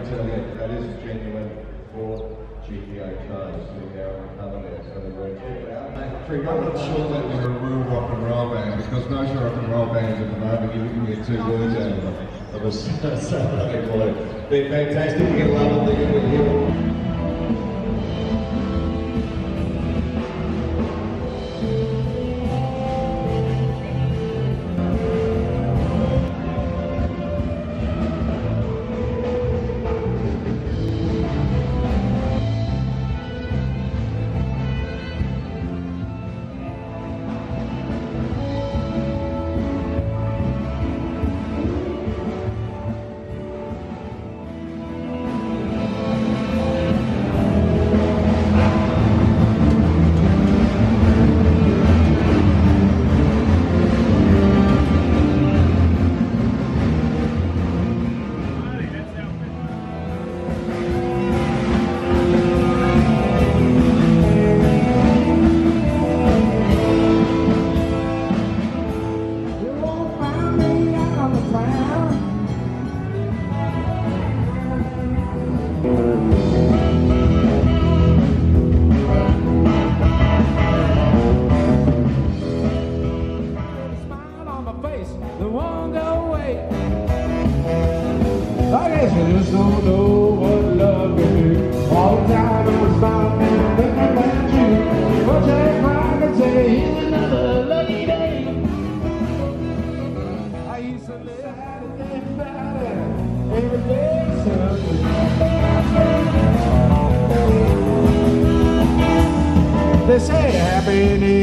tell you, that is a genuine Ford GTO car sitting there on the cover there, so they were check it out. I'm not sure that we're a real rock and roll band, because most rock and roll bands at the moment, you can get 2 words out of a Saturday morning. Been fantastic, you can love it, they're going to hear it. I guess we just don't know what love can do. All the time I was smiling and thinking about you. But that crying and say, here's another lucky day. I used to live out and think about it every day, Sunday. They say happy